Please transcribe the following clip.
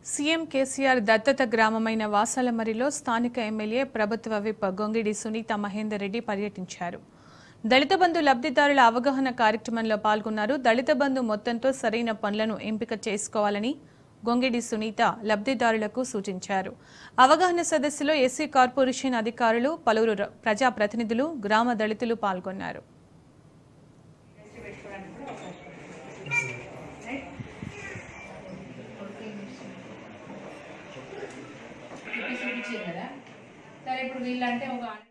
CM KCR దత్తత గ్రామమైన వాసాలమరిలో స్థానిక MLA ప్రభుత్వ విప్ గొంగిడి సునీత మహేందర్ రెడ్డి పర్యటించారు. దళిత బంధు లబ్ధిదారుల అవగాహన కార్యక్రమంలో పాల్గొన్నారు. దళిత బంధు మొత్తంతో సరైన పనులను ఎంపిక చేసుకోవాలని గొంగిడి సునీత లబ్ధిదారులకు సూచించారు. అవగాహన సదస్సులో ఎస్సీ కార్పొరేషన్ అధికారులు, పలువురు ప్రజాప్రతినిధులు, గ్రామ దళితులు పాల్గొన్నారు. సరే ఇప్పుడు వీళ్ళంటే ఒక